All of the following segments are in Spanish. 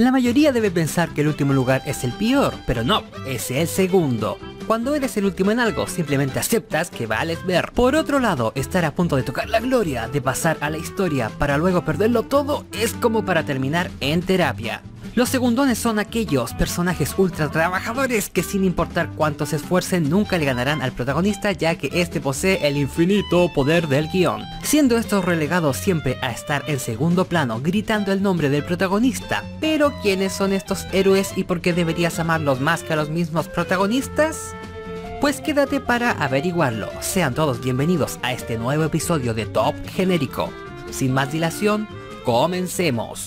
La mayoría debe pensar que el último lugar es el peor, pero no, es el segundo. Cuando eres el último en algo, simplemente aceptas que vales ver. Por otro lado, estar a punto de tocar la gloria, de pasar a la historia para luego perderlo todo, es como para terminar en terapia. Los segundones son aquellos personajes ultra trabajadores que sin importar cuánto se esfuercen nunca le ganarán al protagonista, ya que este posee el infinito poder del guión, siendo estos relegados siempre a estar en segundo plano gritando el nombre del protagonista. Pero ¿quiénes son estos héroes y por qué deberías amarlos más que a los mismos protagonistas? Pues quédate para averiguarlo. Sean todos bienvenidos a este nuevo episodio de Top Genérico. Sin más dilación, comencemos.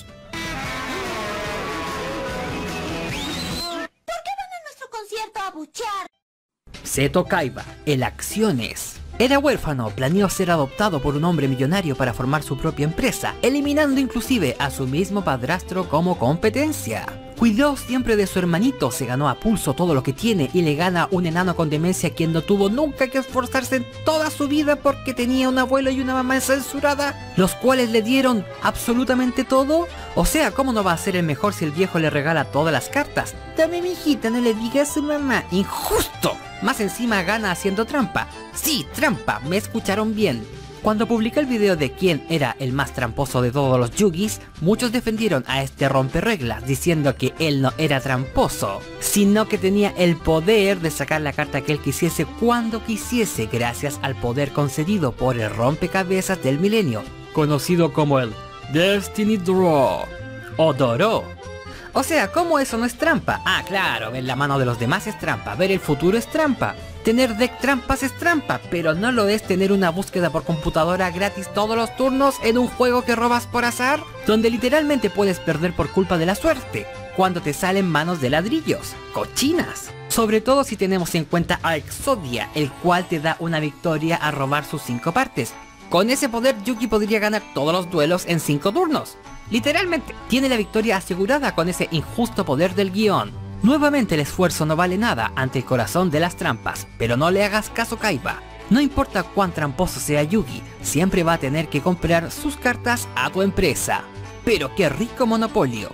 Seto Kaiba, el Acciones. Era huérfano, planeó ser adoptado por un hombre millonario para formar su propia empresa, eliminando inclusive a su mismo padrastro como competencia. Cuidó siempre de su hermanito, se ganó a pulso todo lo que tiene y le gana un enano con demencia quien no tuvo nunca que esforzarse en toda su vida porque tenía un abuelo y una mamá censurada, los cuales le dieron absolutamente todo. O sea, ¿cómo no va a ser el mejor si el viejo le regala todas las cartas? Dame mijita, no le digas a su mamá, injusto. Más encima gana haciendo trampa. Sí, trampa, me escucharon bien. Cuando publiqué el video de quién era el más tramposo de todos los Yugis, muchos defendieron a este romperreglas diciendo que él no era tramposo, sino que tenía el poder de sacar la carta que él quisiese cuando quisiese gracias al poder concedido por el rompecabezas del milenio, conocido como el Destiny Draw o Doró. O sea, ¿cómo eso no es trampa? Ah, claro, ver la mano de los demás es trampa, ver el futuro es trampa, tener deck trampas es trampa, pero no lo es tener una búsqueda por computadora gratis todos los turnos en un juego que robas por azar, donde literalmente puedes perder por culpa de la suerte, cuando te salen manos de ladrillos, cochinas. Sobre todo si tenemos en cuenta a Exodia, el cual te da una victoria a robar sus 5 partes. Con ese poder Yugi podría ganar todos los duelos en 5 turnos. Literalmente, tiene la victoria asegurada con ese injusto poder del guión. Nuevamente el esfuerzo no vale nada ante el corazón de las trampas, pero no le hagas caso Kaiba. No importa cuán tramposo sea Yugi, siempre va a tener que comprar sus cartas a tu empresa. Pero qué rico monopolio.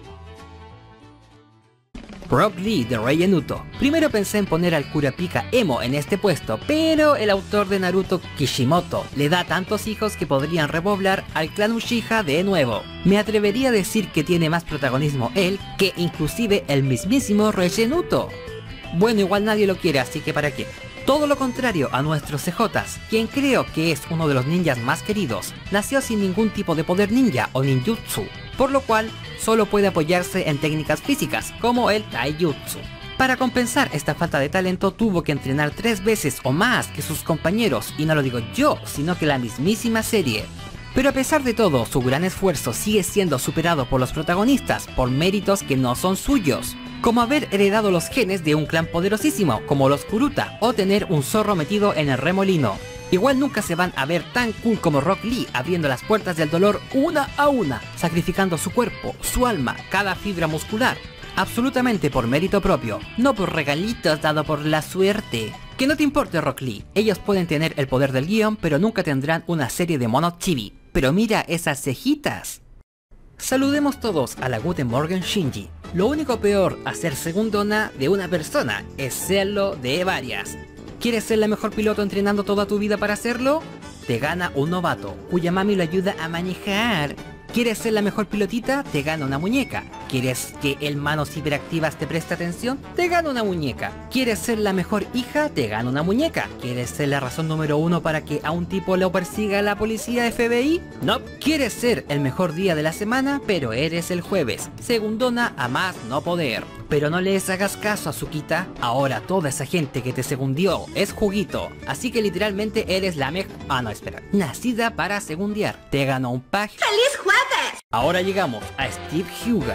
Rock Lee de Rei Enuto. Primero pensé en poner al Kurapika emo en este puesto, pero el autor de Naruto, Kishimoto, le da tantos hijos que podrían repoblar al clan Uchiha de nuevo. Me atrevería a decir que tiene más protagonismo él que inclusive el mismísimo Rei Enuto. Bueno, igual nadie lo quiere, así que para qué. Todo lo contrario a nuestros CJs, quien creo que es uno de los ninjas más queridos, nació sin ningún tipo de poder ninja o ninjutsu, por lo cual solo puede apoyarse en técnicas físicas como el taijutsu. Para compensar esta falta de talento tuvo que entrenar 3 veces o más que sus compañeros, y no lo digo yo, sino que la mismísima serie. Pero a pesar de todo, su gran esfuerzo sigue siendo superado por los protagonistas por méritos que no son suyos, como haber heredado los genes de un clan poderosísimo como los Kuruta o tener un zorro metido en el remolino. Igual nunca se van a ver tan cool como Rock Lee abriendo las puertas del dolor una a una, sacrificando su cuerpo, su alma, cada fibra muscular, absolutamente por mérito propio, no por regalitos dado por la suerte. Que no te importe Rock Lee, ellos pueden tener el poder del guión pero nunca tendrán una serie de monos chibi. Pero mira esas cejitas. Saludemos todos a la Guten Morgen Shinji. Lo único peor a ser segundona de una persona es serlo de varias. ¿Quieres ser la mejor piloto entrenando toda tu vida para hacerlo? Te gana un novato, cuya mami lo ayuda a manejar. ¿Quieres ser la mejor pilotita? Te gana una muñeca. ¿Quieres que el manos hiperactivas te preste atención? Te gana una muñeca. ¿Quieres ser la mejor hija? Te gana una muñeca. ¿Quieres ser la razón número 1 para que a un tipo lo persiga la policía FBI? No. ¿Quieres ser el mejor día de la semana? Pero eres el jueves. Segundona a más no poder. Pero no les hagas caso a Tsukita. Ahora toda esa gente que te segundió es juguito. Así que literalmente eres la mejor... Ah, no, espera. Nacida para segundear. Te ganó un pack. ¡Feliz jueves! Ahora llegamos a Steve Hyuga.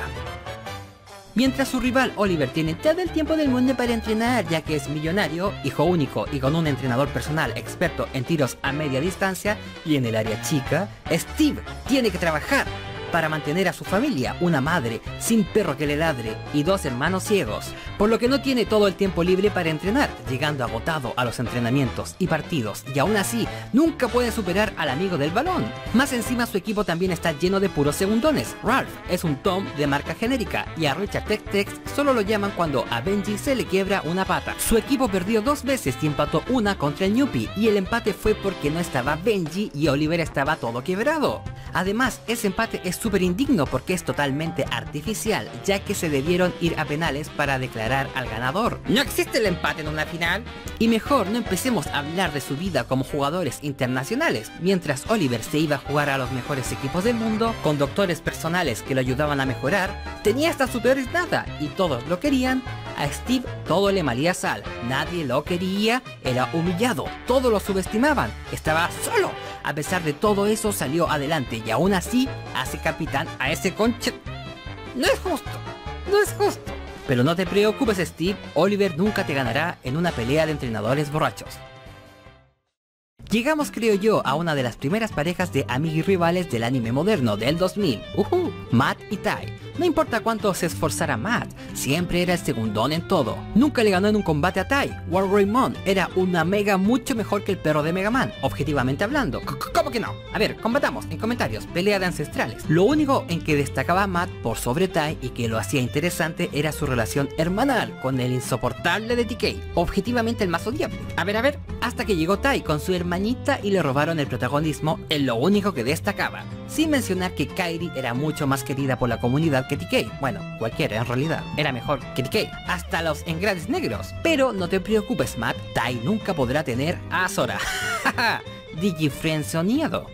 Mientras su rival Oliver tiene todo el tiempo del mundo para entrenar ya que es millonario, hijo único y con un entrenador personal experto en tiros a media distancia y en el área chica, Steve tiene que trabajar para mantener a su familia, una madre sin perro que le ladre y 2 hermanos ciegos, por lo que no tiene todo el tiempo libre para entrenar, llegando agotado a los entrenamientos y partidos, y aún así nunca puede superar al amigo del balón. Más encima su equipo también está lleno de puros segundones. Ralph es un Tom de marca genérica y a Richard Tex-Tex solo lo llaman cuando a Benji se le quiebra una pata. Su equipo perdió 2 veces y empató una contra el Ñupi, y el empate fue porque no estaba Benji y Oliver estaba todo quebrado. Además, ese empate es súper indigno porque es totalmente artificial, ya que se debieron ir a penales para declarar al ganador. No existe el empate en una final. Y mejor no empecemos a hablar de su vida como jugadores internacionales. Mientras Oliver se iba a jugar a los mejores equipos del mundo, con doctores personales que lo ayudaban a mejorar, tenía hasta su peor nada y todos lo querían. A Steve todo le malía sal, nadie lo quería, era humillado, todos lo subestimaban, estaba solo. A pesar de todo eso salió adelante y aún así hace capitán a ese conche... No es justo, no es justo. Pero no te preocupes, Steve, Oliver nunca te ganará en una pelea de entrenadores borrachos. Llegamos, creo yo, a una de las primeras parejas de amigos-rivales del anime moderno del 2000, Matt y Tai. No importa cuánto se esforzara Matt, siempre era el segundón en todo. Nunca le ganó en un combate a Tai. Wargreymon era una mega mucho mejor que el perro de Mega Man, objetivamente hablando. ¿Cómo que no? A ver, combatamos en comentarios, pelea de ancestrales. Lo único en que destacaba Matt por sobre Tai y que lo hacía interesante era su relación hermanal con el insoportable de TK, objetivamente el más odiable. A ver, hasta que llegó Tai con su hermanita y le robaron el protagonismo en lo único que destacaba. Sin mencionar que Kairi era mucho más querida por la comunidad que TK. Bueno, cualquiera en realidad. Era mejor que TK. Hasta los engranes negros. Pero no te preocupes, Matt. Tai nunca podrá tener a Sora. Digifrenzoneado.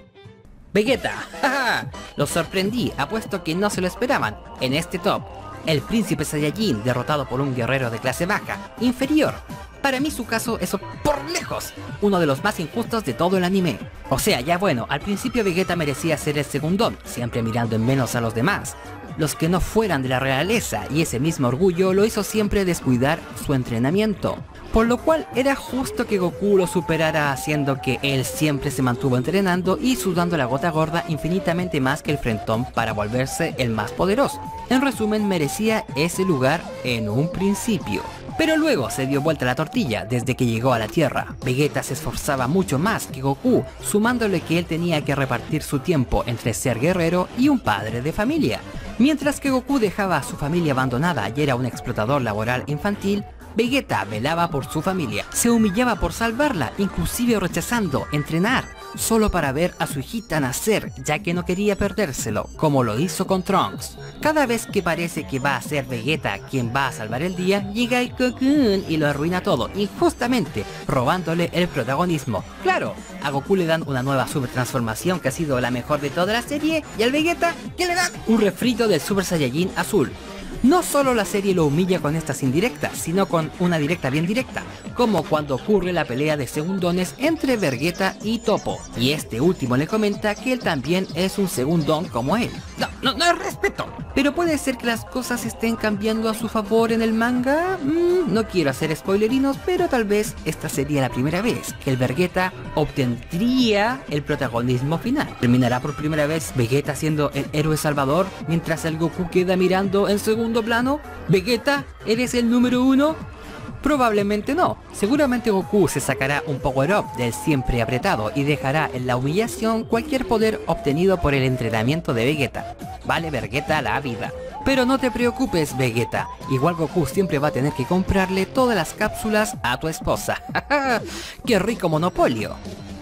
Vegeta. Los sorprendí. Apuesto que no se lo esperaban. En este top, el príncipe Saiyajin derrotado por un guerrero de clase baja, inferior. Para mí su caso es por lejos uno de los más injustos de todo el anime. O sea, ya bueno, al principio Vegeta merecía ser el segundón, siempre mirando en menos a los demás, los que no fueran de la realeza, y ese mismo orgullo lo hizo siempre descuidar su entrenamiento. Por lo cual era justo que Goku lo superara, haciendo que él siempre se mantuvo entrenando y sudando la gota gorda infinitamente más que el frentón para volverse el más poderoso. En resumen, merecía ese lugar en un principio. Pero luego se dio vuelta la tortilla desde que llegó a la Tierra. Vegeta se esforzaba mucho más que Goku, sumándole que él tenía que repartir su tiempo entre ser guerrero y un padre de familia. Mientras que Goku dejaba a su familia abandonada y era un explotador laboral infantil, Vegeta velaba por su familia, se humillaba por salvarla, inclusive rechazando entrenar, solo para ver a su hijita nacer, ya que no quería perdérselo, como lo hizo con Trunks. Cada vez que parece que va a ser Vegeta quien va a salvar el día, llega el Cocoon y lo arruina todo, injustamente, robándole el protagonismo. Claro, a Goku le dan una nueva super transformación que ha sido la mejor de toda la serie, y al Vegeta, ¿qué le dan? Un refrito del Super Saiyajin azul. No solo la serie lo humilla con estas indirectas, sino con una directa bien directa, como cuando ocurre la pelea de segundones entre Vegeta y Toppo, y este último le comenta que él también es un segundón como él. No es respeto. Pero puede ser que las cosas estén cambiando a su favor en el manga. No quiero hacer spoilerinos, pero tal vez esta sería la primera vez que el Vegeta obtendría el protagonismo final. ¿Terminará por primera vez Vegeta siendo el héroe salvador mientras el Goku queda mirando en segundo plano? ¿Vegeta, eres el número 1? Probablemente no. Seguramente Goku se sacará un power-up del siempre apretado y dejará en la humillación cualquier poder obtenido por el entrenamiento de Vegeta. Vale Vegeta la vida. Pero no te preocupes, Vegeta, igual Goku siempre va a tener que comprarle todas las cápsulas a tu esposa. ¡Qué rico monopolio!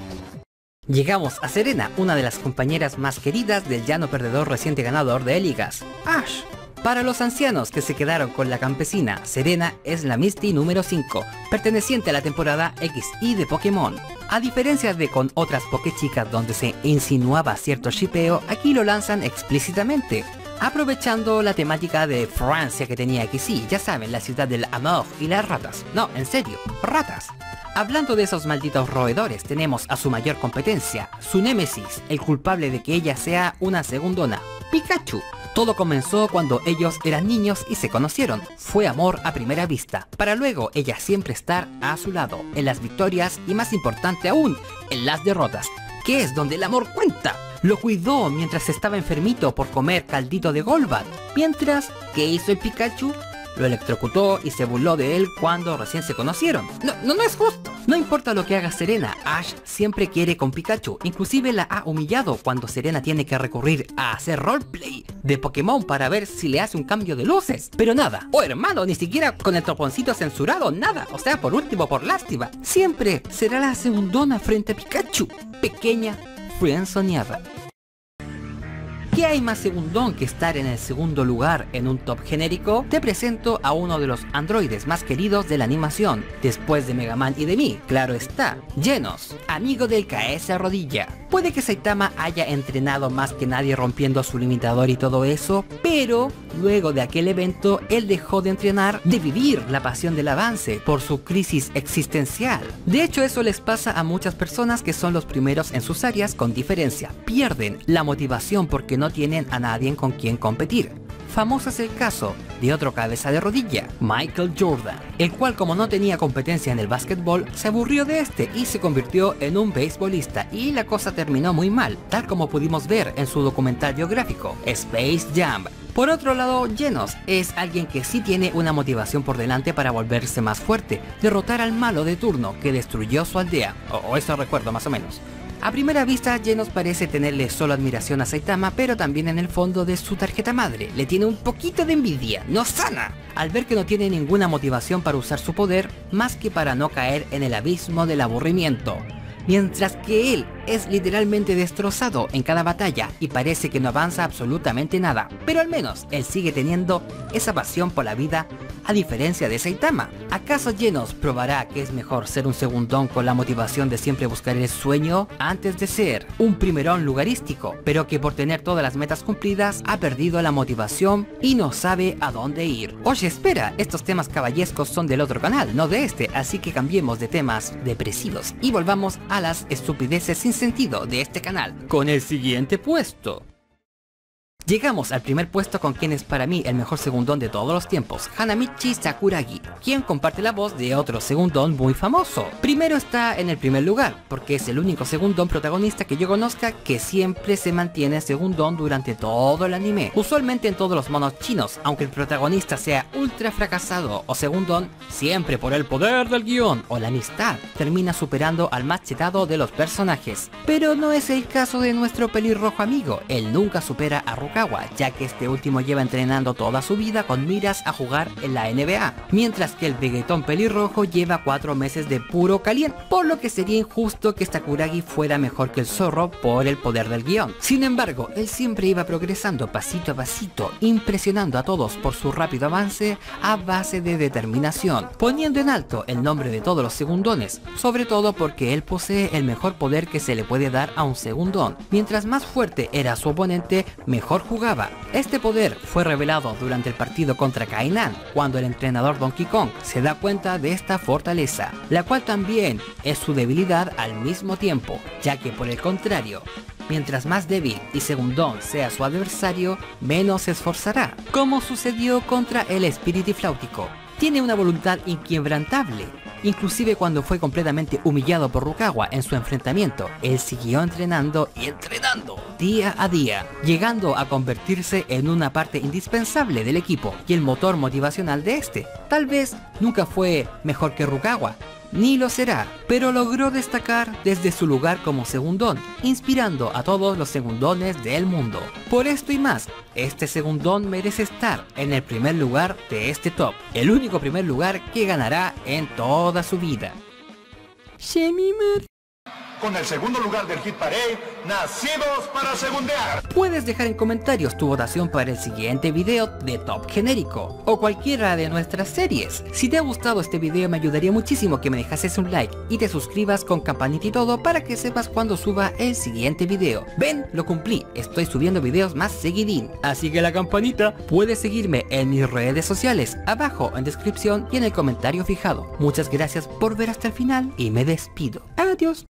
Llegamos a Serena, una de las compañeras más queridas del llano perdedor reciente ganador de ligas, Ash. Para los ancianos que se quedaron con la campesina, Serena es la Misty número 5, perteneciente a la temporada XY de Pokémon. A diferencia de con otras Pokéchicas donde se insinuaba cierto shipeo, aquí lo lanzan explícitamente, aprovechando la temática de Francia que tenía XY, ya saben, la ciudad del amor y las ratas. No, en serio, ratas. Hablando de esos malditos roedores, tenemos a su mayor competencia, su némesis, el culpable de que ella sea una segundona, Pikachu. Todo comenzó cuando ellos eran niños y se conocieron, fue amor a primera vista, para luego ella siempre estar a su lado, en las victorias y más importante aún, en las derrotas, que es donde el amor cuenta. Lo cuidó mientras estaba enfermito por comer caldito de Golbat. Mientras, ¿qué hizo el Pikachu? Lo electrocutó y se burló de él cuando recién se conocieron. No es justo. No importa lo que haga Serena, Ash siempre quiere con Pikachu. Inclusive la ha humillado cuando Serena tiene que recurrir a hacer roleplay de Pokémon para ver si le hace un cambio de luces. Pero nada. Oh hermano, ni siquiera con el toponcito censurado, nada. O sea, por último, por lástima. Siempre será la segundona frente a Pikachu. Pequeña friendzoneada. ¿Qué hay más segundón que estar en el segundo lugar en un top genérico? Te presento a uno de los androides más queridos de la animación, después de Mega Man y de mí, claro está, Genos, amigo del KS Rodilla. Puede que Saitama haya entrenado más que nadie rompiendo su limitador y todo eso, pero luego de aquel evento él dejó de entrenar, de vivir la pasión del avance por su crisis existencial. De hecho, eso les pasa a muchas personas que son los primeros en sus áreas con diferencia. Pierden la motivación porque no tienen a nadie con quien competir. Famoso es el caso de otro cabeza de rodilla, Michael Jordan, el cual como no tenía competencia en el básquetbol, se aburrió de este y se convirtió en un beisbolista y la cosa terminó muy mal, tal como pudimos ver en su documental biográfico, Space Jam. Por otro lado, Genos es alguien que sí tiene una motivación por delante para volverse más fuerte, derrotar al malo de turno que destruyó su aldea, o eso recuerdo más o menos. A primera vista, Genos parece tenerle solo admiración a Saitama, pero también en el fondo de su tarjeta madre le tiene un poquito de envidia, no sana, al ver que no tiene ninguna motivación para usar su poder, más que para no caer en el abismo del aburrimiento. Mientras que él es literalmente destrozado en cada batalla y parece que no avanza absolutamente nada, pero al menos él sigue teniendo esa pasión por la vida a diferencia de Saitama. ¿Acaso Genos probará que es mejor ser un segundón con la motivación de siempre buscar el sueño antes de ser un primerón lugarístico, pero que por tener todas las metas cumplidas ha perdido la motivación y no sabe a dónde ir? Oye, espera, estos temas caballescos son del otro canal, no de este, así que cambiemos de temas depresivos y volvamos a las estupideces sin sentido de este canal, con el siguiente puesto. Llegamos al primer puesto con quien es para mí el mejor segundón de todos los tiempos, Hanamichi Sakuragi, quien comparte la voz de otro segundón muy famoso. Primero está en el primer lugar, porque es el único segundón protagonista que yo conozca que siempre se mantiene segundón durante todo el anime. Usualmente en todos los monos chinos, aunque el protagonista sea ultra fracasado o segundón, siempre por el poder del guión o la amistad, termina superando al más chetado de los personajes. Pero no es el caso de nuestro pelirrojo amigo, él nunca supera a Rukawa, ya que este último lleva entrenando toda su vida con miras a jugar en la NBA, mientras que el Vegetón pelirrojo lleva 4 meses de puro caliente, por lo que sería injusto que Sakuragi fuera mejor que el zorro por el poder del guión. Sin embargo, él siempre iba progresando pasito a pasito, impresionando a todos por su rápido avance a base de determinación, poniendo en alto el nombre de todos los segundones, sobre todo porque él posee el mejor poder que se le puede dar a un segundón. Mientras más fuerte era su oponente, mejor jugaba. Este poder fue revelado durante el partido contra Kainan, cuando el entrenador Donkey Kong se da cuenta de esta fortaleza, la cual también es su debilidad al mismo tiempo, ya que por el contrario, mientras más débil y segundón sea su adversario, menos se esforzará, como sucedió contra el Espiritifláutico. Tiene una voluntad inquebrantable. Inclusive cuando fue completamente humillado por Rukawa en su enfrentamiento, él siguió entrenando y entrenando día a día, llegando a convertirse en una parte indispensable del equipo y el motor motivacional de este. Tal vez nunca fue mejor que Rukawa, ni lo será, pero logró destacar desde su lugar como segundón, inspirando a todos los segundones del mundo. Por esto y más, este segundón merece estar en el primer lugar de este top, el único primer lugar que ganará en toda su vida. Con el segundo lugar del Hit Parade, nacidos para segundear. Puedes dejar en comentarios tu votación para el siguiente video de top genérico o cualquiera de nuestras series. Si te ha gustado este video me ayudaría muchísimo que me dejases un like y te suscribas con campanita y todo para que sepas cuando suba el siguiente video. Ven, lo cumplí, estoy subiendo videos más seguidín, así que la campanita. Puedes seguirme en mis redes sociales, abajo en descripción y en el comentario fijado. Muchas gracias por ver hasta el final y me despido. Adiós.